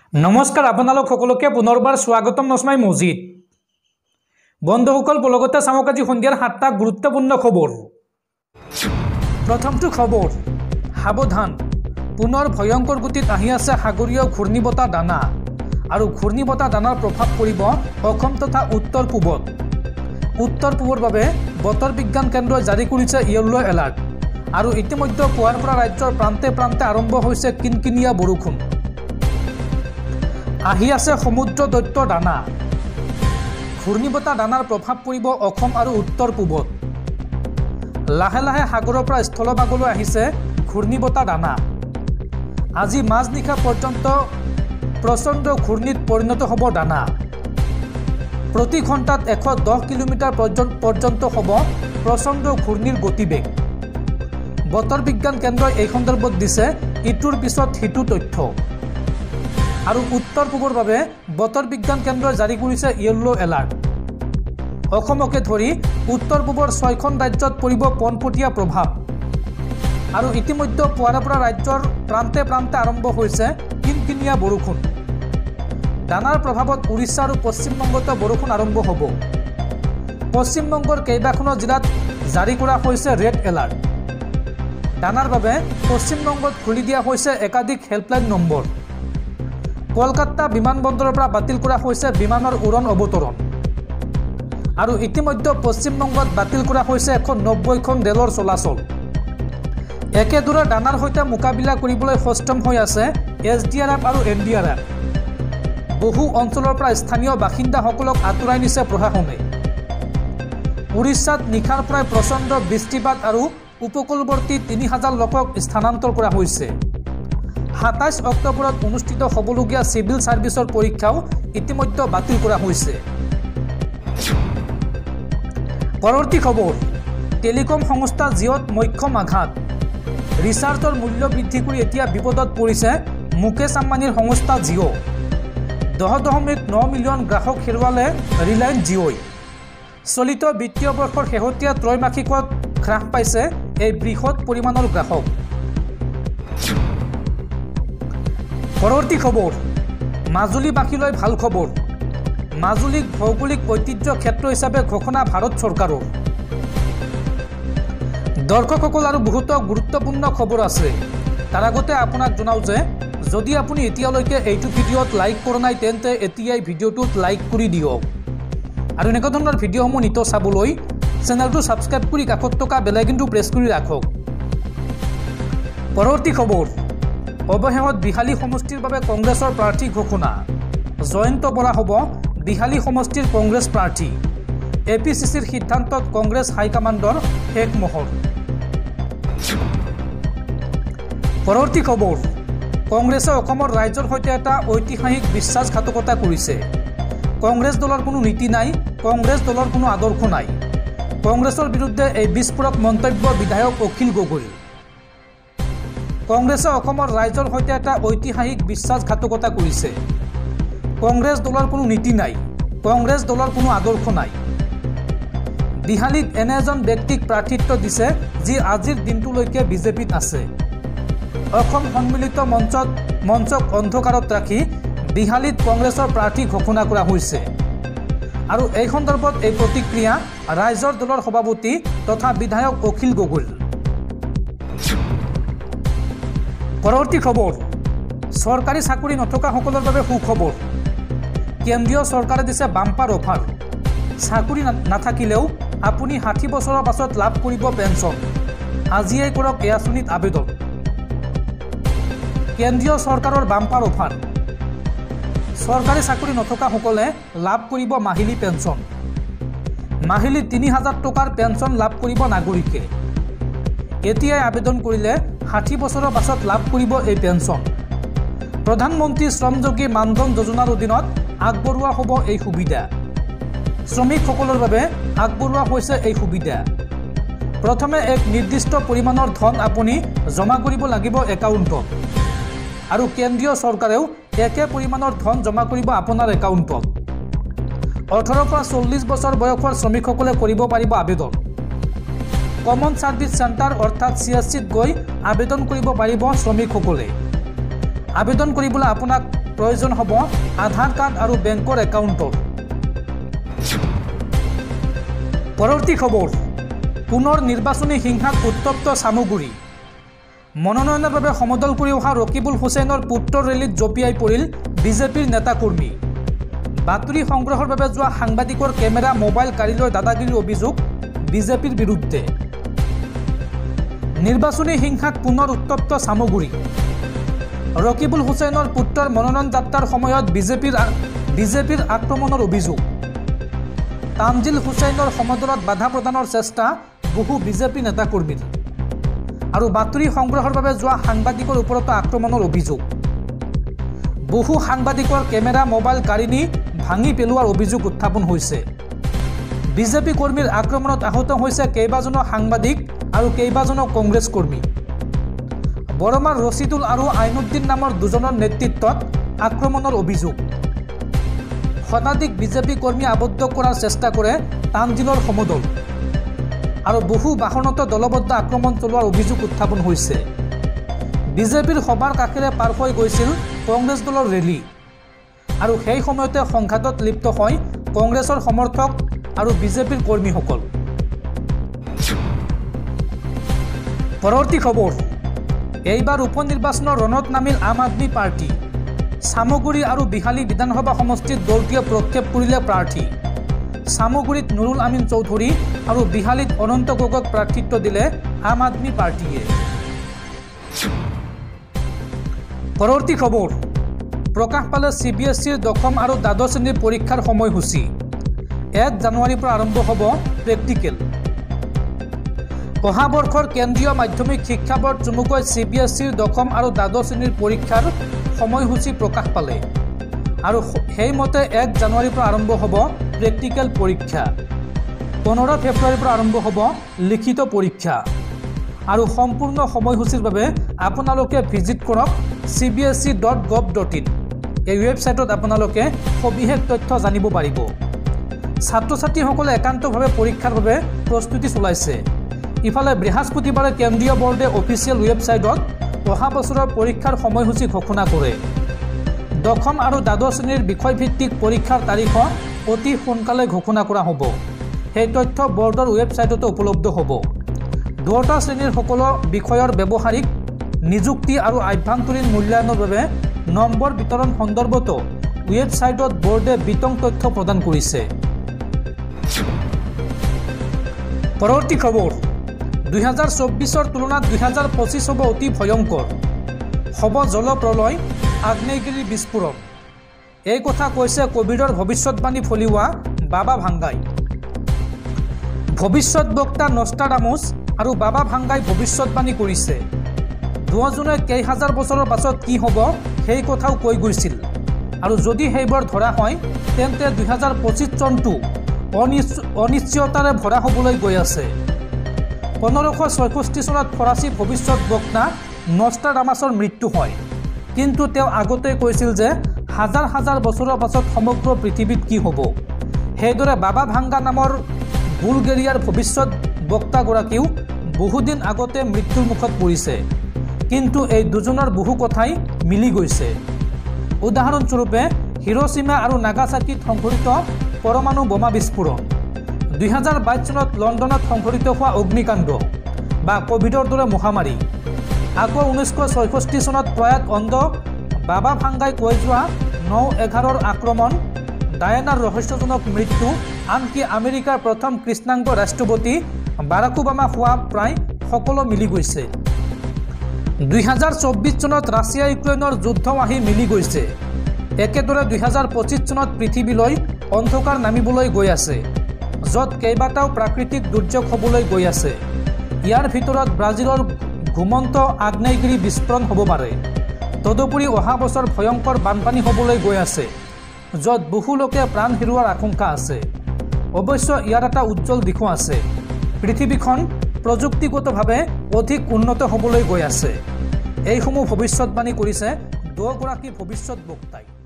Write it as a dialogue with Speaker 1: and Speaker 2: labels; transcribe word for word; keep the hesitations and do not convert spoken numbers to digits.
Speaker 1: नमस्कार आपनालोक सकलोके पुनर्बार स्वागतम नस्माई मजिद बंधुसकल लगते चाওক আজি सन्धियार सातटा गुरुत्वपूर्ण खबर। प्रथमটো खबर सावधान पुनर भयंकर गतित आहि आछे सागरीय घूर्णीबताह दाना और घूर्णीबताह दानार प्रभाव परिब अखम तथा उत्तर पूबत। उत्तर पूबर बारे बतर विज्ञान केन्द्रই जारी करिছে येलो एलार्ट और इतिमध्ये पुৱাৰ পৰা राज्यर प्रान्ते प्रान्ते आरम्भ হৈছে किनकिनिया बरषुण। आहि आछे समुद्र दैत्य दाना घूर्णीबताह दानार प्रभाव परिब अखम और उत्तर पूबत। लाहे लाहे सागৰৰ পৰা স্থলভাগলৈ আহিছে घूर्णीबताह दाना। আজি মাজনিশা पर्यन्त प्रचंड घूर्णीत परिणत हब दाना। प्रति घंटात एश दस किलोमीटर पर्यन्त हब प्रचंड घूर्णीर गतिवेग। बतर विज्ञान केन्द्रই এই सन्दर्भत दिছে इटुर पिছত हिटु तथ्य और उत्तर पूबर बारे बतर विज्ञान केन्द्रই जारी करिছে येलो एलार्ट। অসমকে ধৰি उत्तर पूबर ছয়খন राज्यत परिब पनपटिया प्रभाव और इतिमध्ये पुৱাৰ পৰা राज्यर प्रान्ते प्रान्ते आरम्भ হৈছে किनकिनिया बरषुण। दानार प्रभावत उड़ीसा और पश्चिमबंगत बरषुण आरम्भ हब। पश्चिमबंगर केइबाखनो जिलात जारी करा হৈছে रेड एलार्ट। दानार बारे पश्चिमबंगत खुली दिया হৈছে एकाधिक हेल्पलाइन नम्बर। कलकाता विमानबंदर पर बातिल करा হৈছে विमानर उड़न अवतरण और इतिमध्ये पश्चिमबंगत बातिल करा হৈছে एश नब्बैखन रेलर चलाचल। एकेदरे दानार सहित मोकाबिला কৰিবলৈ सक्षम হৈ আছে एस डि आर एफ और एन डि आर एफ। बहु अंचলৰ পৰা স্থানীয় বাসিন্দাসকলক আঁতৰাই নিছে প্ৰশাসনে। উৰিষ্যাত নিশাৰ পৰাই প্ৰচণ্ড বৃষ্টিপাত আৰু উপকূলৱৰ্তী তিনি হাজাৰ লোকক স্থানান্তৰ কৰা হৈছে। সাতাইশ অক্টোবৰত অনুষ্ঠিত হ'বলগীয়া সিভিল সাৰ্ভিসৰ পৰীক্ষাও ইতিমধ্যে বাতিল কৰা হৈছে। পৰৱৰ্তী খবৰ টেলিকম সংস্থা জিঅ'ত মক্ষম আঘাত। ৰিচাৰ্জৰ মূল্য বৃদ্ধি কৰি এতিয়া বিপদত পৰিছে মুকেশ আম্বানীৰ সংস্থা জিঅ'। দহ দশমিক ন মিলিয়ন গ্ৰাহক হেৰুৱালে ৰিলায়েন্স জিঅ'ই। চলিত বিত্তীয় বৰ্ষৰ শেহতীয়া ত্ৰৈমাসিকত হ্ৰাস পাইছে এই বৃহৎ পৰিমাণৰ গ্ৰাহক। পৰৱৰ্তী খবৰ মাজুলীবাসীলৈ ভাল খবৰ। মাজুলীক ভৌগোলিক ঐতিহ্য ক্ষেত্ৰ হিচাপে ঘোষণা ভাৰত চৰকাৰৰ। দৰ্শকসকল আৰু বহুত গুৰুত্বপূৰ্ণ খবৰ আছে। তাৰ আগতে আপোনাক জনাওঁ যে যদি আপুনি এতিয়ালৈকে এইটো ভিডিঅ'ত লাইক কৰা নাই তেন্তে এতিয়াই ভিডিঅ'টোত লাইক কৰি দিয়ক আৰু এনেকুৱা ধৰণৰ ভিডিঅ'সমূহ নিত চাবলৈ চেনেলটো ছাবস্ক্ৰাইব কৰি কাষত থকা বেল আইকনটো প্ৰেছ কৰি ৰাখক। পৰৱৰ্তী খবৰ অৱশেষত বিহালী সমষ্টিৰ বাবে কংগ্ৰেছৰ প্ৰাৰ্থী ঘোষণা। জয়ন্ত বৰা হ'ব বিহালী সমষ্টিৰ কংগ্ৰেছ প্ৰাৰ্থী। এ পি চি চিৰ সিদ্ধান্তত কংগ্ৰেছ হাইকমাণ্ডৰ শেষ মোহৰ। পৰৱৰ্তী খবৰ কংগ্ৰেছে অসমৰ ৰাইজৰ সৈতে এটা ঐতিহাসিক বিশ্বাসঘাতকতা কৰিছে। কংগ্ৰেছ দলৰ কোনো নীতি নাই, কংগ্ৰেছ দলৰ কোনো আদৰ্শ নাই। কংগ্ৰেছৰ বিৰুদ্ধে এই বিস্ফোৰক মন্তব্য বিধায়ক অখিল গগৈ। কংগ্ৰেছে অসমৰ ৰাইজৰ সৈতে এটা ঐতিহাসিক বিশ্বাসঘাতকতা কৰিছে। কংগ্ৰেছ দলৰ কোনো নীতি নাই, কংগ্ৰেছ দলৰ কোনো আদৰ্শ নাই। বিহালীত এনে এজন ব্যক্তিক প্ৰাৰ্থিত্ব দিছে যি আজিৰ দিনটোলৈকে বিজেপিত আছে। অসম সন্মিলিত মঞ্চত মঞ্চক অন্ধকাৰত ৰাখি বিহালীত কংগ্ৰেছৰ প্ৰাৰ্থী ঘোষণা কৰা হৈছে আৰু এই সন্দৰ্ভত এই প্ৰতিক্ৰিয়া ৰাইজৰ দলৰ সভাপতি তথা বিধায়ক অখিল গগৈ। পৰৱৰ্তী খবৰ চৰকাৰী চাকৰি নথকাসকলৰ বাবে সুখবৰ। কেন্দ্ৰীয় চৰকাৰে দিছে বাম্পাৰ অফাৰ। চাকৰি নাথাকিলেও আপুনি ষাঠি বছৰৰ পাছত লাভ কৰিব পেঞ্চন। আজিয়েই কৰক এই আঁচনিত আবেদন। কেন্দ্ৰীয় চৰকাৰৰ বাম্পাৰ অফাৰ। চৰকাৰী চাকৰি নথকাসকলে লাভ কৰিব মাহিলী পেঞ্চন। মাহিলী তিনি হাজাৰ টকাৰ পেঞ্চন লাভ কৰিব নাগৰিকে। এতিয়াই আবেদন কৰিলে ষাঠি বছৰৰ পাছত লাভ কৰিব এই পেঞ্চন। প্ৰধানমন্ত্ৰী শ্ৰমযোগী মানধন যোজনাৰ অধীনত আগবঢ়োৱা হ'ব এই সুবিধা। শ্ৰমিকসকলৰ বাবে আগবঢ়োৱা হৈছে এই সুবিধা। প্ৰথমে এক নিৰ্দিষ্ট পৰিমাণৰ ধন আপুনি জমা কৰিব লাগিব একাউণ্টত আৰু কেন্দ্ৰীয় চৰকাৰেও একে পৰিমাণৰ ধন জমা কৰিব আপোনাৰ একাউণ্টত। ওঠৰৰ পৰা চল্লিছ বছৰ বয়সৰ শ্ৰমিকসকলে কৰিব পাৰিব আবেদন। কমন সাৰ্ভিস চেণ্টাৰ অৰ্থাৎ চি এছ চিত গৈ আবেদন কৰিব পাৰিব শ্ৰমিকসকলে। আবেদন কৰিবলৈ আপোনাক প্ৰয়োজন হ'ব আধাৰ কাৰ্ড আৰু বেংকৰ একাউণ্টৰ। পৰৱৰ্তী খবৰ, পুনৰ নিৰ্বাচনী হিংসাত উত্তপ্ত চামগুৰি। মনোনয়নৰ বাবে সমদল কৰি অহা ৰকিবুল হুছেইনৰ পুত্ৰৰ ৰেলীত জঁপিয়াই পৰিল বিজেপিৰ নেতাকৰ্মী। বাতৰি সংগ্ৰহৰ বাবে যোৱা সাংবাদিকৰ কেমেৰা মোবাইল কাঢ়িলৈ দাদাগিৰিৰ অভিযোগ বিজেপিৰ বিৰুদ্ধে। নিৰ্বাচনী হিংসাত পুনৰ উত্তপ্ত চামগুৰি। ৰকিবুল হুছেইনৰ পুত্ৰৰ মনোনয়ন যাত্ৰাৰ সময়ত বিজেপিৰ বিজেপিৰ আক্ৰমণৰ অভিযোগ। তামজিল হুছেইনৰ সমদলত বাধা প্ৰদানৰ চেষ্টা বহু বিজেপি নেতাকৰ্মীৰ। আৰু বাতৰি সংগ্ৰহৰ বাবে যোৱা সাংবাদিকৰ ওপৰতো আক্ৰমণৰ অভিযোগ। বহু সাংবাদিকৰ কেমেৰা মোবাইল কাঢ়ি নি ভাঙি পেলোৱাৰ অভিযোগ উত্থাপন হৈছে। বিজেপি কৰ্মীৰ আক্ৰমণত আহত হৈছে কেইবাজনো সাংবাদিক আৰু কেইবাজনো কংগ্ৰেছ কৰ্মী। বৰমাৰ ৰচিদুল আৰু আইনুদ্দিন নামৰ দুজনৰ নেতৃত্বত আক্ৰমণৰ অভিযোগ। শতাধিক বিজেপি কৰ্মী আবদ্ধ কৰাৰ চেষ্টা কৰে তামজিলৰ সমদল। আৰু বহু বাহনতো দলবদ্ধ আক্ৰমণ চলোৱাৰ অভিযোগ উত্থাপন হৈছে। বিজেপিৰ সভাৰ কাষেৰে পাৰ হৈ গৈছিল কংগ্ৰেছ দলৰ ৰেলী। আৰু সেই সময়তে সংঘাতত লিপ্ত হয় কংগ্ৰেছৰ সমৰ্থক আৰু বিজেপিৰ কৰ্মীসকল। পৰৱৰ্তী খবৰ, এইবাৰ উপ নিৰ্বাচনৰ ৰণত নামিল আম আদমি পাৰ্টি। চামগুৰি আৰু বিহালী বিধানসভা সমষ্টিত দলটোৱে প্ৰক্ষেপ কৰিলে প্ৰাৰ্থী। চামগুৰিত নুৰুল আমিন চৌধুৰী আৰু বিহালীত অনন্ত গগৈক প্ৰাৰ্থিত্ব দিলে আম আদমি পাৰ্টিয়ে। পৰৱৰ্তী খবৰ, প্ৰকাশ পালে চি বি এছ ইৰ দশম আৰু দ্বাদশ শ্ৰেণীৰ পৰীক্ষাৰ সময়সূচী। এক জানুৱাৰীৰ পৰা আৰম্ভ হ'ব প্ৰেক্টিকেল। অহা বৰ্ষৰ কেন্দ্ৰীয় মাধ্যমিক শিক্ষা বৰ্ড চমুকৈ চি বি এছ ইৰ দশম আৰু দ্বাদশ শ্ৰেণীৰ পৰীক্ষাৰ সময়সূচী প্ৰকাশ পালে। আৰু সেইমতে এক জানুৱাৰীৰ পৰা আৰম্ভ হ'ব প্ৰেক্টিকেল পৰীক্ষা। পোন্ধৰ ফেব্ৰুৱাৰীৰ পৰা আৰম্ভ হ'ব লিখিত পৰীক্ষা। আৰু সম্পূৰ্ণ সময়সূচীৰ বাবে আপোনালোকে ভিজিট কৰক C B S E dot gov dot in. এই ৱেবছাইটত আপোনালোকে সবিশেষ তথ্য জানিব পাৰিব। ছাত্ৰ ছাত্ৰীসকলে একান্তভাৱে পৰীক্ষাৰ বাবে প্ৰস্তুতি চলাইছে। ইফালে বৃহস্পতিবাৰে কেন্দ্ৰীয় বৰ্ডে অফিচিয়েল ৱেবছাইটত অহা বছৰৰ পৰীক্ষাৰ সময়সূচী ঘোষণা কৰে। দশম আৰু দ্বাদশ শ্ৰেণীৰ বিষয়ভিত্তিক পৰীক্ষাৰ তাৰিখ অতি সোনকালে ঘোষণা কৰা হ'ব। সেই তথ্য বৰ্ডৰ ৱেবছাইটতো উপলব্ধ হ'ব। দুয়োটা শ্ৰেণীৰ সকলো বিষয়ৰ ব্যৱহাৰিক নিযুক্তি আৰু আভ্যন্তৰীণ মূল্যায়নৰ বাবে নম্বৰ বিতৰণ সন্দৰ্ভতো ৱেবছাইটত বৰ্ডে বিতং তথ্য প্ৰদান কৰিছে। পৰৱৰ্তী খবৰ, দুহেজাৰ চৌব্বিছৰ তুলনাত দুহেজাৰ পঁচিছ হ'ব অতি ভয়ংকৰ। হ'ব জলপ্ৰলয়, আগ্নেয়গিৰিৰ বিস্ফোৰণ। এই কথা কৈছে কভিডৰ ভৱিষ্যতবাণী ফলিওৱা বাবা ভাংগাই। ভৱিষ্যত বক্তা নষ্টাডামুছ আৰু বাবা ভাংগাই ভৱিষ্যতবাণী কৰিছে। দুয়োজনে কেইহাজাৰ বছৰৰ পাছত কি হ'ব সেই কথাও কৈ গৈছিল। আৰু যদি সেইবোৰ ধৰা হয় তেন্তে দুহেজাৰ পঁচিছ চনটো অনিশ্চয়তাৰে ভৰা হ'বলৈ গৈ আছে। পোন্ধৰশ ছয়ষষ্ঠি চনত ফৰাচী ভৱিষ্যত বক্তা নষ্টাডামাছৰ মৃত্যু হয়। কিন্তু তেওঁ আগতেই কৈছিল যে হাজাৰ হাজাৰ বছৰৰ পাছত সমগ্ৰ পৃথিৱীত কি হ'ব। সেইদৰে বাবা ভাংগা নামৰ বুলগেৰিয়াৰ ভৱিষ্যত বক্তাগৰাকীও বহুদিন আগতে মৃত্যুৰ মুখত পৰিছে। কিন্তু এই দুজনৰ বহু কথাই মিলি গৈছে। উদাহৰণস্বৰূপে হিৰোশ্বিমা আৰু নাগাচাকিত সংঘটিত পৰমাণু বোমা বিস্ফোৰণ, দুহেজাৰ বাইছ চনত লণ্ডনত সংঘটিত হোৱা অগ্নিকাণ্ড বা কভিডৰ দৰে মহামাৰী, আকৌ ঊনৈছশ ছয়ষষ্ঠি চনত প্ৰয়াত অন্ধ বাবা ভাংগাই কৈ যোৱা ন এঘাৰৰ আক্ৰমণ, ডায়েনাৰ ৰহস্যজনক মৃত্যু, আনকি আমেৰিকাৰ প্ৰথম কৃষ্ণাংগ ৰাষ্ট্ৰপতি বাৰাক ওবামা হোৱা প্ৰায় সকলো মিলি গৈছে। দুহেজাৰ চৌব্বিছ চনত ৰাছিয়া ইউক্ৰেইনৰ যুদ্ধ আহি মিলি গৈছে। একেদৰে দুহেজাৰ পঁচিছ চনত পৃথিৱীলৈ অন্ধকাৰ নামিবলৈ গৈ আছে, য'ত কেইবাটাও প্ৰাকৃতিক দুৰ্যোগ হ'বলৈ গৈ আছে। ইয়াৰ ভিতৰত ব্ৰাজিলৰ ঘুমন্ত আগ্নেয়গিৰি বিস্ফোৰণ হ'ব পাৰে। তদুপৰি অহা বছৰ ভয়ংকৰ বানপানী হ'বলৈ গৈ আছে, য'ত বহু লোকে প্ৰাণ হেৰুৱাৰ আশংকা আছে। অৱশ্য ইয়াৰ এটা উজ্জ্বল দিশো আছে। পৃথিৱীখন প্ৰযুক্তিগতভাৱে অধিক উন্নত হ'বলৈ গৈ আছে। এইসমূহ ভৱিষ্যতবাণী কৰিছে দুয়োগৰাকী ভৱিষ্যত বক্তাই।